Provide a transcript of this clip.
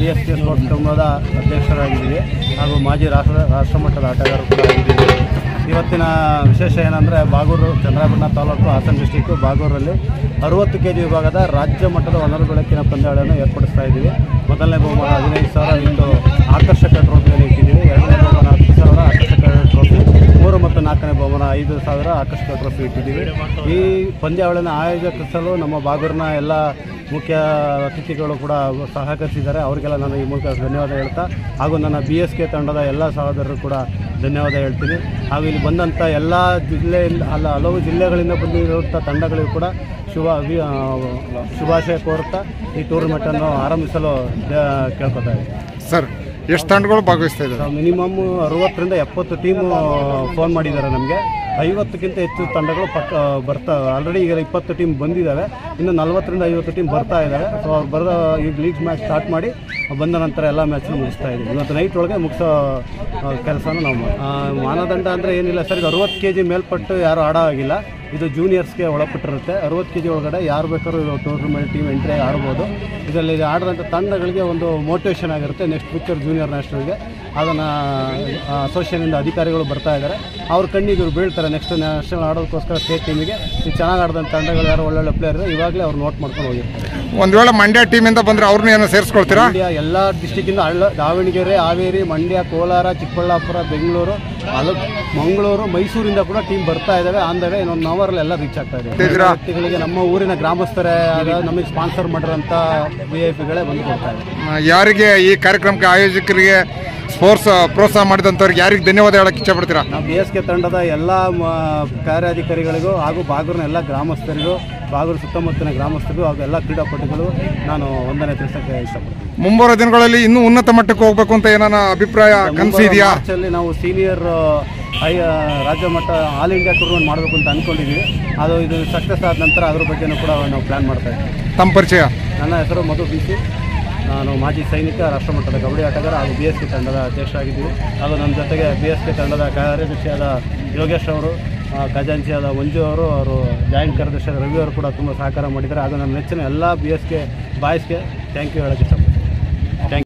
BSK sports ತಂಡದ ಅಧ್ಯಕ್ಷರಾಗಿದ್ದೀವಿ ಹಾಗೂ ಮಾಜಿ ರಾಷ್ಟ್ರಮಟ್ಟದ ಆಟಗಾರರು ಕೂಡ ಆಗಿದ್ದೀವಿ. ಇವತ್ತಿನ ವಿಶೇಷ ಏನಂದರೆ ಬಾಗೂರು ಚಂದ್ರಾಯಪಟ್ಟಣ ತಾಲೂಕು ಹಾಸನ ಡಿಸ್ಟಿಕ್ಕು ಬಾಗೂರಲ್ಲಿ 60 kg ವಿಭಾಗದ ರಾಜ್ಯ ಮಟ್ಟದ ಹೊನಲು ಬೆಳಕಿನ ಪಂದ್ಯಾವಳಿಯನ್ನು ಏರ್ಪಡಿಸ್ತಾ ಇದ್ದೀವಿ. ಮೊದಲನೇ ಬಹುಮಾನ 15,000 ಇಂದು ಆಕರ್ಷಕ ಟ್ರೋಫಿಯನ್ನು ಇಟ್ಟಿದ್ದೀವಿ. ಎರಡನೇ ಬಹುಮಾನ 10,000 ಆಕರ್ಷಕ ಟ್ರೋಫಿ, 3 ಮತ್ತು 4ನೇ ಬಹುಮಾನ 5,000 ಆಕರ್ಷಕ ಟ್ರೋಫಿ ಇಟ್ಟಿದ್ದೀವಿ. ಈ ಪಂದ್ಯಾವಳಿಯನ್ನು ಆಯೋಜಿಸಲು ನಮ್ಮ ಬಾಗೂರಿನ ಎಲ್ಲ ಮುಖ್ಯ ಅತಿಥಿಗಳು ಕೂಡ ಸಹಕರಿಸಿದ್ದಾರೆ. ಅವರಿಗೆಲ್ಲ ನಾನು ಈ ಮೂಲಕ ಧನ್ಯವಾದ ಹೇಳ್ತಾ ಹಾಗೂ ನನ್ನ BSK ತಂಡದ ಎಲ್ಲ ಸಹೋದರರು ಕೂಡ ಧನ್ಯವಾದ ಹೇಳ್ತೀನಿ. ಹಾಗೂ ಇಲ್ಲಿ ಬಂದಂಥ ಎಲ್ಲ ಜಿಲ್ಲೆಯಿಂದ ಹಲವು ಜಿಲ್ಲೆಗಳಿಂದ ಬಂದಿರುವಂಥ ತಂಡಗಳಿಗೂ ಕೂಡ ಶುಭಾಶಯ ಕೋರುತ್ತಾ ಈ ಟೂರ್ನಮೆಂಟನ್ನು ಆರಂಭಿಸಲು ಕೇಳ್ಕೊತಾ ಇದ್ದೀನಿ. ಸರ್, ಎಷ್ಟು ತಂಡಗಳು ಭಾಗವಹಿಸ್ತಾ ಇದ್ದಾರೆ? ಮಿನಿಮಮ್ 60ರಿಂದ 70 ಟೀಮು ಫೋನ್ ಮಾಡಿದ್ದಾರೆ. ನಮಗೆ 50ಕ್ಕಿಂತ ಹೆಚ್ಚು ತಂಡಗಳು ಬರ್ತಾ ಆಲ್ರೆಡಿ ಈಗ 20 ಟೀಮ್ ಬಂದಿದ್ದಾವೆ. ಇನ್ನು 40ರಿಂದ 50 ಟೀಮ್ ಬರ್ತಾ ಇದ್ದಾರೆ. ಸೊ ಅವ್ರು ಈಗ ಲೀಗ್ ಮ್ಯಾಚ್ ಸ್ಟಾರ್ಟ್ ಮಾಡಿ ಬಂದ ನಂತರ ಎಲ್ಲ ಮ್ಯಾಚ್ನ ಮುಗಿಸ್ತಾ ಇದ್ದೀವಿ. ಇವತ್ತು ನೈಟ್ ಒಳಗೆ ಮುಗಿಸೋ ಕೆಲಸನ ನಾವು ಮಾನದಂಡ ಅಂದರೆ ಏನಿಲ್ಲ ಸರ್. 60 kg ಮೇಲ್ಪಟ್ಟು ಯಾರು ಆಡೋ ಆಗಿಲ್ಲ. ಇದು ಜೂನಿಯರ್ಸ್ಗೆ ಒಳಪಟ್ಟಿರುತ್ತೆ. 60 kg ಒಳಗಡೆ ಯಾರು ಬೇಕಾದ್ರೂ ಟೂರ್ನಮೆಂಟ್ ಟೀಮ್ ಎಂಟ್ರಿ ಆಡ್ಬೋದು. ಇದರಲ್ಲಿ ಆಡಿರೋಂಥ ತಂಡಗಳಿಗೆ ಒಂದು ಮೋಟಿವೇಶನ್ ಆಗಿರುತ್ತೆ. ನೆಕ್ಸ್ಟ್ ಪಿಕ್ಚರ್ ಜೂನಿಯರ್ ನ್ಯಾಷನಲ್ಗೆ ಅದನ್ನು ಅಸೋಸಿಯೇಷನಿಂದ ಅಧಿಕಾರಿಗಳು ಬರ್ತಾ ಇದ್ದಾರೆ. ಅವ್ರ ಕಣ್ಣಿಗೆ ಇವರು ಬೀಳ್ತಾರೆ. ನೆಕ್ಸ್ಟ್ ನ್ಯಾಷನಲ್ ಆಡೋದಕ್ಕೋಸ್ಕರ ಸ್ಟೇಟ್ ಟೀಮಿಗೆ ಈ ಚೆನ್ನಾಗಿ ಆಡಿದಂಥ ತಂಡಗಳು ಯಾರು ಒಳ್ಳೊಳ್ಳೆ ಪ್ಲೇಯರ್ ಇದೆ ಇವಾಗಲೇ ಅವ್ರು ನೋಟ್ ಮಾಡ್ಕೊಂಡು ಹೋಗಿರ್ತಾರೆ. ಒಂದು ವೇಳೆ ಮಂಡ್ಯ ಟೀಮಿಂದ ಬಂದರೆ ಅವ್ರನ್ನ ಏನೋ ಸೇರಿಸ್ಕೊಳ್ತೀರಾ? ಮಂಡ್ಯ ಎಲ್ಲ ಡಿಸ್ಟಿಕ್ಕಿಂದ ದಾವಣಗೆರೆ, ಹಾವೇರಿ, ಮಂಡ್ಯ, ಕೋಲಾರ, ಚಿಕ್ಕಬಳ್ಳಾಪುರ, ಬೆಂಗಳೂರು, ಮಂಗಳೂರು, ಮೈಸೂರಿಂದ ಕೂಡ ಟೀಮ್ ಬರ್ತಾ ಇದ್ದಾವೆ. ಅಂದರೆ ಇನ್ನೊಂದು ಅವರಲ್ಲಿ ಎಲ್ಲ ರೀಚ್ ಆಗ್ತಾ ಇದೆ. ವ್ಯಕ್ತಿಗಳಿಗೆ ನಮ್ಮ ಊರಿನ ಗ್ರಾಮಸ್ಥರೇ ನಮಗೆ ಸ್ಪಾನ್ಸರ್ ಮಾಡಿರೋಂಥ VIP-ಗಳೇ ಬಂದು ಕೊಡ್ತಾ ಇದೆ. ಯಾರಿಗೆ ಈ ಕಾರ್ಯಕ್ರಮಕ್ಕೆ ಆಯೋಜಕರಿಗೆ ಸ್ಪೋರ್ಟ್ಸ್ ಪ್ರೋತ್ಸಾಹ ಮಾಡಿದಂಥವ್ರಿಗೆ ಯಾರಿಗೆ ಧನ್ಯವಾದ ಹೇಳಕ್ಕೆ ಇಷ್ಟಪಡ್ತೀರಾ? ನಾವು BSK ತಂಡದ ಎಲ್ಲ ಕಾರ್ಯಾಧಿಕಾರಿಗಳಿಗೂ ಹಾಗೂ ಬಾಗೂರಿನ ಎಲ್ಲ ಗ್ರಾಮಸ್ಥರಿಗೂ, ಬಾಗೂರು ಸುತ್ತಮುತ್ತಲಿನ ಗ್ರಾಮಸ್ಥರಿಗೂ ಹಾಗೂ ಎಲ್ಲ ಕ್ರೀಡಾಪಟುಗಳು ನಾನು ವಂದನೆ ತಿಳಿಸೋಕ್ಕೆ ಇಷ್ಟಪಡ್ತೀನಿ. ಮುಂಬರುವ ದಿನಗಳಲ್ಲಿ ಇನ್ನೂ ಉನ್ನತ ಮಟ್ಟಕ್ಕೆ ಹೋಗಬೇಕು ಅಂತ ಏನಾನ ಅಭಿಪ್ರಾಯ ಕನಸು ಇದೆಯಾ? ಮಾರ್ಚಲ್ಲಿ ನಾವು ಸೀನಿಯರ್ ರಾಜ್ಯ ಮಟ್ಟ ಆಲ್ ಇಂಡಿಯಾ ಟೂರ್ನಮೆಂಟ್ ಮಾಡಬೇಕು ಅಂತ ಅಂದ್ಕೊಂಡಿದ್ದೀವಿ. ಅದು ಇದು ಸಕ್ಸಸ್ ಆದ ನಂತರ ಅದ್ರ ಬಗ್ಗೆನೂ ಕೂಡ ನಾವು ಪ್ಲ್ಯಾನ್ ಮಾಡ್ತಾ ಇದ್ದೀವಿ. ತಮ್ಮ ಪರಿಚಯ? ನನ್ನ ಹೆಸರು ಮಧು BC. ನಾನು ಮಾಜಿ ಸೈನಿಕ, ರಾಷ್ಟ್ರಮಟ್ಟದ ಕಬಡ್ಡಿ ಆಟಗಾರ ಹಾಗೂ BSK ತಂಡದ ಅಧ್ಯಕ್ಷರಾಗಿದ್ದೀವಿ. ಹಾಗೂ ನನ್ನ ಜೊತೆಗೆ BSK ತಂಡದ ಕಾರ್ಯದರ್ಶಿಯಾದ ಯೋಗೇಶ್ ಅವರು, ಖಜಾಂಚಿಯಾದ ಮಂಜು ಅವರು ಜಾಯಿಂಟ್ ಕಾರ್ಯದರ್ಶಿಯಾದ ರವಿ ಅವರು ಕೂಡ ತುಂಬ ಸಹಕಾರ ಮಾಡಿದ್ದಾರೆ. ಹಾಗೂ ನನ್ನ ನೆಚ್ಚಿನ ಎಲ್ಲ BSK ಬಾಯ್ಸ್ಗೆ ಥ್ಯಾಂಕ್ ಯು ಹೇಳೋಕ್ಕೆ ಇಷ್ಟಪಡ್ತೀನಿ.